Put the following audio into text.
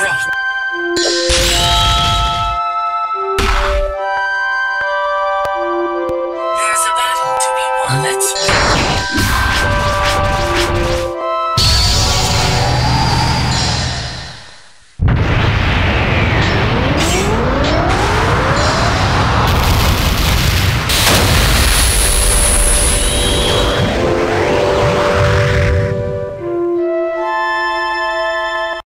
rock. There's a battle to be won. Let's